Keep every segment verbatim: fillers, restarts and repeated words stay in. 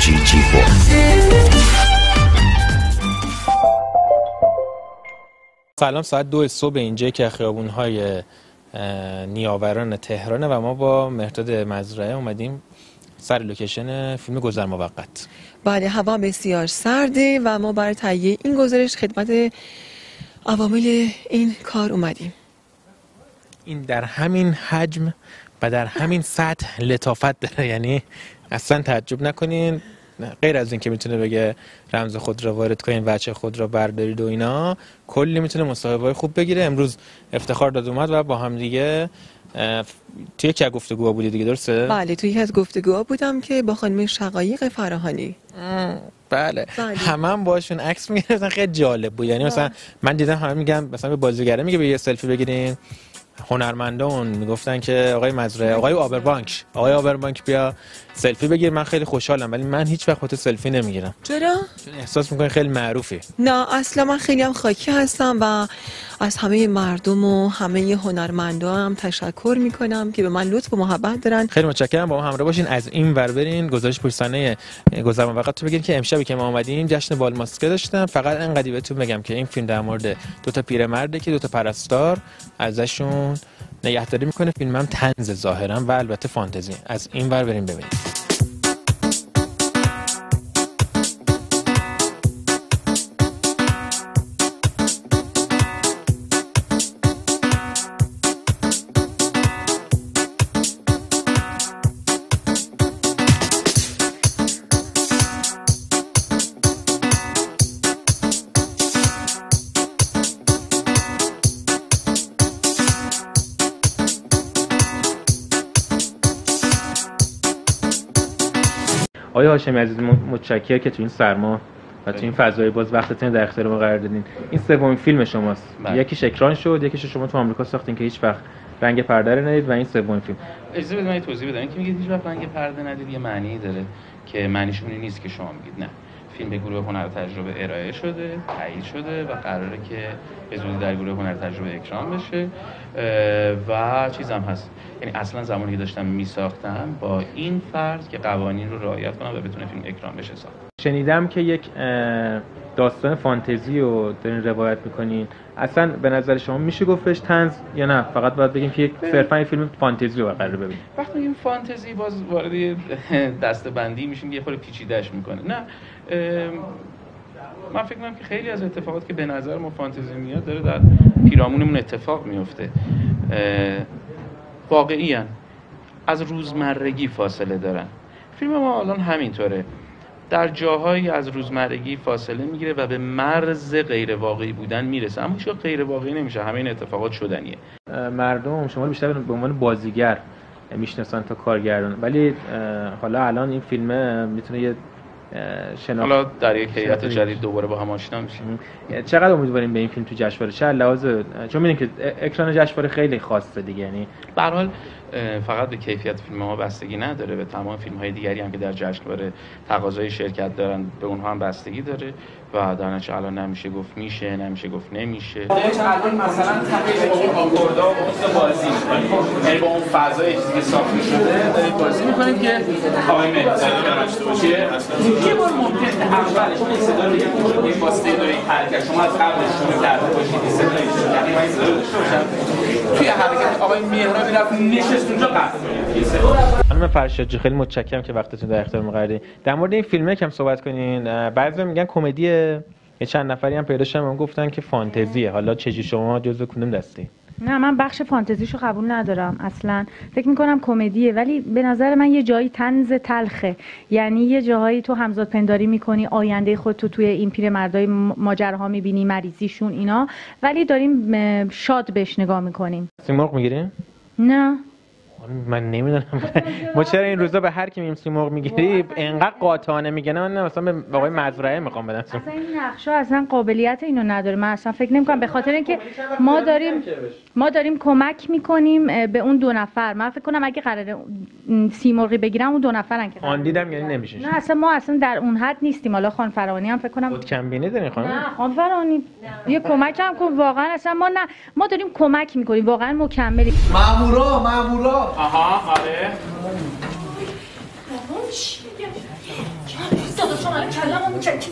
جی جی فور. سلام، ساعت دو صبح اینجا که خیابون‌های نیاوران تهرانه و ما با مهرداد مزرعه اومدیم سر لوکیشن فیلم گذر موقت. بله، هوا بسیار سرده و ما برای تهیه این گزارش خدمت عوامل این کار اومدیم. این در همین حجم و در همین سطح لطافت داره، یعنی اصلا تعجب نکنین. غیر از این که میتونه بگه رمز خود را وارد کنین، بچه خود را بردارید و اینا، کلی میتونه مصاحبه‌های خوب بگیره. امروز افتخار داد اومد و با هم دیگه توی یک گفتگوها بودی دیگه، درسته؟ بله، توی یک از گفتگوها بودم که با خانم شقایق فراهانی. بله, بله. همه هم باشون عکس میگرفتن، خیلی جالب بود. یعنی مثلا من دیدم همه میگم مثلا به بازیگره میگه به یه سلفی بگیرین، هنرمندان میگفتن که آقای مزرعه، آقای آبربانک، آقای آبربانک بیا سلفی بگیر. من خیلی خوشحالم، ولی من هیچ وقت خودت سلفی نمیگیرم. چرا؟ چون احساس میکنی خیلی معروفی. نه اصلا، من خیلی هم خاکی هستم و از همه مردم و همه هنرمندان هم تشکر میکنم که به من لطف و محبت دارن. خیلی متشکرم. با ما همراه باشین، از این ور برین گزارش پشت صحنه گذر موقت رو بگین که امشبی که ما اومدیم جشن بالماسکه داشتم. فقط اینقدر بهتون بگم که این فیلم در مورد دو تا پیرمرده که دو تا پرستار ازشون نگهداری میکنه. فیلم هم طنز ظاهرا و البته فانتزی. از این ور بریم ببینیم. آقای هاشمی عزیز، متشکرم که تو این سرما و تو این فضای باز وقتتون در اختیار ما قرار دادین. این سومین فیلم شماست. بله. یکیش اکران شد، یکیش شما تو آمریکا ساختین که هیچ وقت رنگ پرده رو ندید و این سومین فیلم. اجازه بدید من توضیح بدم. اینکه میگید هیچ وقت رنگ پرده ندید یه معنی داره که معنیش اون نیست که شما میگید. نه، فیلم به گروه هنر تجربه ارائه شده، تایید شده و قراره که به زودی در گروه هنر تجربه اکران بشه و چیزام هست. یعنی اصلا زمانی که داشتم میساختم با این فرض که قوانین رو رعایت کنم و بتونه فیلم اکران بشه ساخت. شنیدم که یک داستان فانتزی رو دارین روایت میکنین. اصلا به نظر شما میشه گفتش طنز یا نه فقط باید بگیم که یک صرفا فیلم فانتزی رو قراره ببینیم؟ وقتی میگیم فانتزی باز وارد دسته‌بندی میشیم، یه خورده پیچیده‌اش میکنه. نه، من فکر می‌کنم که خیلی از اتفاقات که به نظر ما فانتزی میاد داره در پیرامونمون اتفاق میفته. واقعیاً از روزمرگی فاصله دارن. فیلم ما الان همینطوره، در جاهایی از روزمرگی فاصله میگیره و به مرز غیر واقعی بودن میرسه، اما هیچ غیر واقعی نمیشه. همه این اتفاقات شدنیه. مردم شما رو بیشتر به عنوان بازیگر میشناسن تا کارگردان، ولی حالا الان این فیلم میتونه یه شناخت، حالا در یک هیئت جدید دوباره با هم آشنا میشیم. چقدر امیدواریم به این فیلم تو جشنواره؟ چه لحاظ، چون میدونید که اکران جشنواره خیلی خاصه دیگه، یعنی به هر حال فقط به کیفیت فیلم ما بستگی نداره، به تمام فیلم‌های دیگری هم که در جشنواره تقاضای شرکت دارن به اونها هم بستگی داره و در نتیجه الان نمیشه گفت میشه، نمیشه گفت نمیشه. الان مثلا تقریبا اون آکوردا و اون بازی می‌کنید، یعنی با اون فضای چیزی که ساخته شده دارید بازی می‌کنید که قائم داشته باشه. یه بار ممکنه اولش اون صدا رو یه واسطه داره این حرکت شما از قبلش شروع کرده باشید، این صدای یعنی این صدا داشته باشن توی حرکت آقای مهرابی رفت نشست اونجا قطع کنید. خانم فرشاد، خیلی متشکرم که وقتتون در اختیار ما قرار دادین. در مورد این فیلم یکم صحبت کنین. بعضی میگن کمدیه، یه چند نفری هم پیدا شدن اون گفتن که فانتزیه. حالا چجوری شما جزو کدوم دستی؟ نه، من بخش فانتزیشو قبول ندارم اصلا. فکر میکنم کمدیه، ولی به نظر من یه جایی طنز تلخه. یعنی یه جاهایی تو همزاد پنداری میکنی، آینده خودتو توی این پیرمردای ماجراها میبینی، مریضیشون اینا، ولی داریم شاد بهش نگاه میکنیم. سیمرغ میگیریم؟ نه من نمیدونم. ما چرا این روزا به هر کی میگیم سیمرغ میگیری انقدر قاطعانه میگن؟ من مثلا به آقای مزرعه میخوام بدم. اصلا این نقشا اصلا قابلیت اینو نداره. من اصلا فکر نمیکنم، به خاطر اینکه ما داریم ما داریم کمک میکنیم به اون دو نفر. من فکر کنم اگه قراره سیمرغی بگیرم اون دو نفرن که آن دیدم، یعنی نمیشه. نه اصلا ما اصلا در اون حد نیستیم. حالا خان فرانی هم فکر کنم خود کم بینی دارین خانم. نه خان فرانی یه کمک هم کن واقعا. اصلا ما نه ما داریم کمک میکنیم واقعا مکملیم. مامورا مامورا آها آره. بابا چی میگه؟ داداشم الان کلمو میچکی.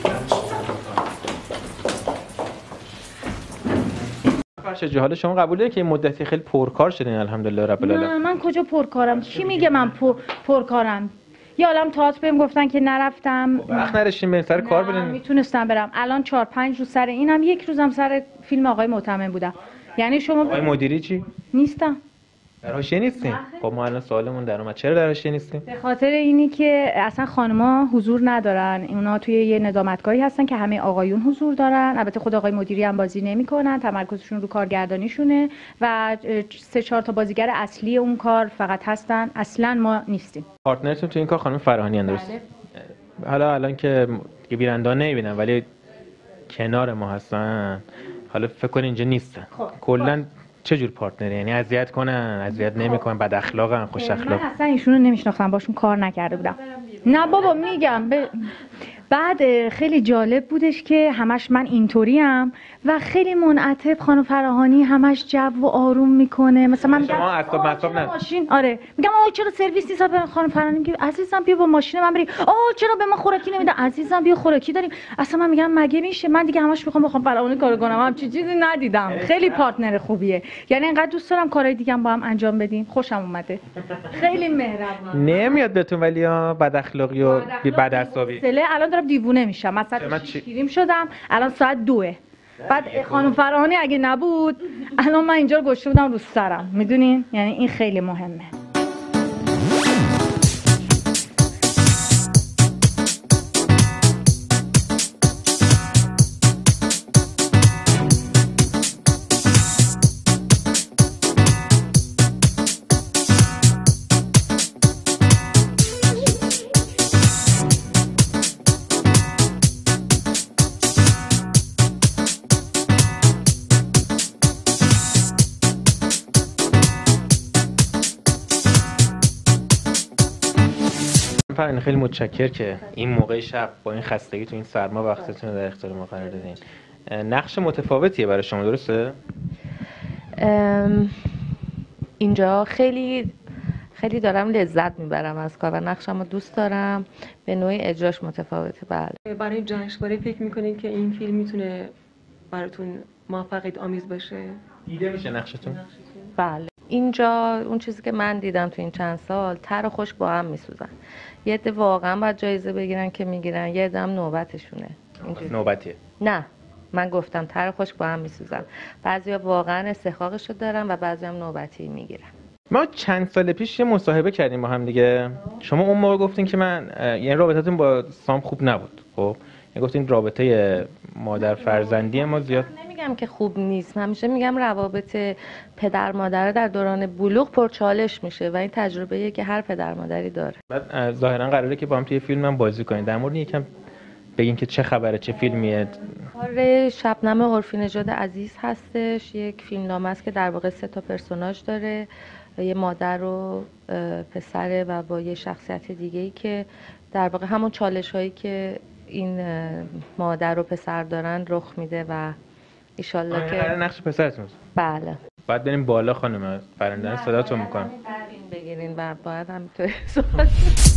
فرشاد حال شما قبوله که این مدتی خیلی پرکار شدین الحمدلله رب العالمین؟ نه من کجا پرکارم؟ کی میگه من پر پرکارم؟ یا الان تئاتر بهم گفتن که نرفتم. وقت نداشتین برین سر کار برین؟ میتونستم برم. الان چهار پنج روز سر اینم، یک روزم سر فیلم آقای معتمد بودم. یعنی شما آقای مدیری چی؟ نیستم. در حاشیه نیستین؟ خب ما الان سوالمون در اومد چرا در حاشیه نیستین؟ به خاطر اینی که اصلا خانم‌ها حضور ندارن. اونا توی یه ندامتگاهی هستن که همه آقایون حضور دارن. البته خود آقای مدیری هم بازی نمی‌کنن، تمرکزشون رو کارگردانیشونه و سه چهار تا بازیگر اصلی اون کار فقط هستن. اصلا ما نیستیم. پارتنرتون تو این کار خانم فراهانی درسته؟ بله. حالا الان که دیگه بیننده نمیبینن ولی کنار ما هستن، حالا فکر کن اینجا نیستن. خب. کلا چه جور پارتنری؟ یعنی اذیت کنن، اذیت نمیکنن، بد اخلاقن، خوش اخلاق؟ من اصلا ایشونو نمیشناختم، باشون کار نکرده بودم. نه بابا میگم ب... بعد خیلی جالب بودش که همش من اینطوریم و خیلی منعطف خانم فراهانی همش جو و آروم میکنه. مثلا من میگم شما اصلا مطلب نه ماشین، آره میگم آ چرا سرویس نیست؟ به خانم فراهانی میگه عزیزم بیا با ماشین من بریم. آ چرا به ما خوراکی نمیده؟ عزیزم بیا خوراکی داریم. اصلا من میگم مگه میشه؟ من دیگه همش میخوام بخوام فراهانی کار کنم، هم چی چیزی ندیدم. خیلی پارتنر خوبیه، یعنی انقدر دوست دارم کارهای دیگه هم با هم انجام بدیم. خوشم اومده، خیلی مهربون. نمیاد بهتون ولی بد اخلاقی و بد اعصابی. الان دارم دیوونه میشم. مثلا شیرین شدم، الان ساعت دوه. بعد خانم فراهانی اگه نبود الان من اینجا رو گشته بودم رو سرم، میدونین؟ یعنی این خیلی مهمه. فرین خیلی متشکر که این موقع شب با این خستگی تو این سرما وقتتون رو در اختیار ما قرار دادین. نقش متفاوتیه برای شما درسته؟ اینجا خیلی خیلی دارم لذت میبرم از کار و نقشمو دوست دارم. به نوعی اجراش متفاوته. بله. برای جشنواره فکر میکنین که این فیلم میتونه براتون موفقیت آمیز باشه؟ دیده میشه نقشتون؟ بله. اینجا اون چیزی که من دیدم تو این چند سال، تر و خشک با هم میسوزن. یه عده واقعا باید جایزه بگیرن که میگیرن، یه عده هم نوبتشونه. نوبتیه؟ نه من گفتم تر و خشک با هم میسوزن. بعضیا واقعا استحقاقشو دارن و بعضی هم نوبتی میگیرن. ما چند سال پیش یه مصاحبه کردیم با هم دیگه. شما اون موقع گفتین که من یعنی رابطتون با سام خوب نبود. خب گفتین رابطه مادر فرزندی ما زیاد. نمیگم که خوب نیست، همیشه میگم روابط پدر مادر در دوران بلوغ پرچالش میشه و این تجربه‌ایه که هر پدر مادری داره. بعد ظاهرا قراره که با هم توی فیلم هم بازی کنین. در مورد یکم بگین که چه خبره، چه فیلمیه؟ کار شبنم عرفی نژاد عزیز هستش. یک فیلمنامه است که در واقع سه تا پرسوناژ داره، یه مادر و پسره و با یه شخصیت دیگه‌ای که در واقع همون چالش‌هایی که این مادر و پسر دارن رخ میده و ایشالله که نقش پسرتون. بله. بعد بریم بالا خانم فرندن صداتون میکنم. بگیرین و باید همینطوری صحبت